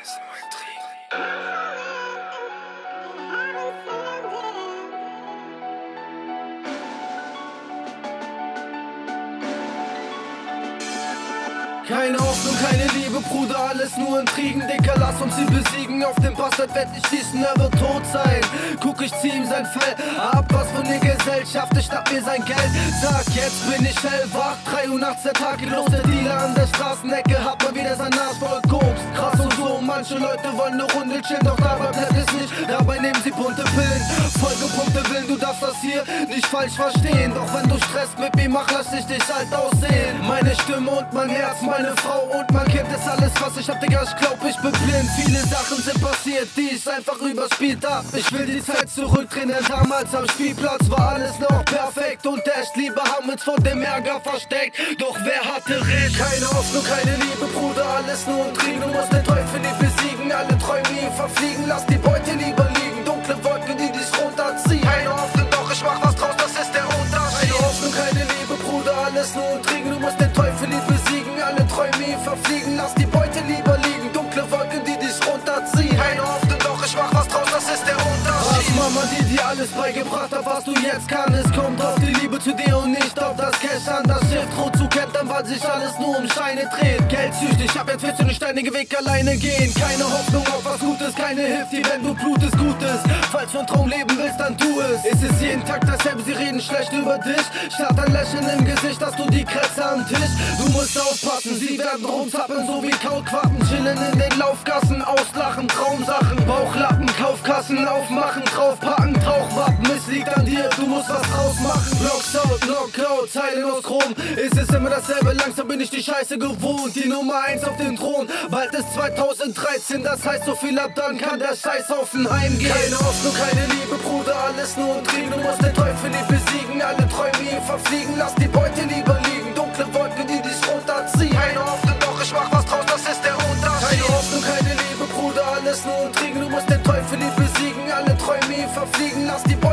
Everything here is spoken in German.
Alles nur Intrigen. Keine Hoffnung, keine Liebe, Bruder, alles nur Intrigen. Dicker, lass uns sie besiegen. Auf dem Bastard werd ich schießen, er wird tot sein. Guck, ich zieh ihm sein Fell ab, was von der Gesellschaft, ich schnapp mir sein Geld. Sag, jetzt bin ich hellwach, 3 Uhr nachts, der Tag geht los. Der Dealer an der Straßenecke hat mal wieder sein Nas voll Koks. Krass und so, manche Leute wollen eine Runde chillen, doch dabei bleibt es nicht. Dabei nehmen sie bunte Pillen, vollgepumpte Willen, du darfst das hier nicht falsch verstehen. Doch wenn du Stress mit mir machst, lass ich dich alt aussehen. Meine Stimme und mein Herz, meine Frau und mein Kind ist alles, was ich hab, Digga, ich glaub, ich bin blind. Viele Sachen sind passiert, die ich einfach überspielt hab. Ich will die Zeit zurückdrehen, denn damals am Spielplatz war alles noch perfekt. Und echt Liebe haben uns vor dem Ärger versteckt. Doch wer hatte recht? Keine Hoffnung, keine Liebe, Bruder, alles nur Intrigen. Du musst den Teufel nicht besiegen, alle Träume ihn verfliegen. Lass die Beute lieber liegen, dunkle Wolken, die dich runterziehen. Keine Hoffnung, doch ich mach was draus, das ist der Unterschied. Keine Hoffnung, keine Liebe, Bruder, alles nur Intrigen. Du musst den Teufel nicht besiegen, alle Träume ihn verfliegen. Lass die Beute lieber liegen, dunkle Wolken, die dich runterziehen. Keine Hoffnung, doch ich mach was draus, das ist der Unterschied. Was Mama, die dir alles beigebracht hat, was du jetzt kannst, kommt auf die Liebe zu dir und nicht auf das Cash an. Das Schiff droht zu kentern, weil sich alles nur um Scheine dreht. Geldsüchtig, hab jetzt willst du den steinigen Weg alleine gehen. Keine Hoffnung auf was Gutes, keine hilft dir, wenn du blutest, Gutes. Falls du einen Traum leben willst, dann tu es. Ist es jeden Tag dasselbe, sie reden schlecht über dich. Statt ein Lächeln im Gesicht, hast du die Krätze am Tisch. Du musst aufpassen, sie werden rumzappeln, so wie Kaulquappen. Chillen in den Laufgassen, auslachen, Traumsachen. Bauchlappen, Kaufkassen, aufmachen, draufpacken, Tauchwappen. Es liegt an dir, du musst was draus machen. Blocks out, Knockout, Zeilen aus Chrom. Ist es immer dasselbe, langsam bin ich die Scheiße gewohnt. Die Nummer 1 auf dem Thron, bald ist 2013. Das heißt, so viel ab dann kann der Scheiß auf den Heim gehen. Keine Hoffnung, keine Liebe, Bruder, alles nur Intrigen. Du musst den Teufel nicht besiegen, alle Träume ihn verfliegen. Lass die Beute lieber liegen, dunkle Wolken, die dich runterziehen. Keine Hoffnung, doch ich mach was draus, das ist der Unterschied. Keine Hoffnung, keine Liebe, Bruder, alles nur Intrigen. Du musst den Teufel nicht besiegen, alle Träume ihn verfliegen. Lass die Beute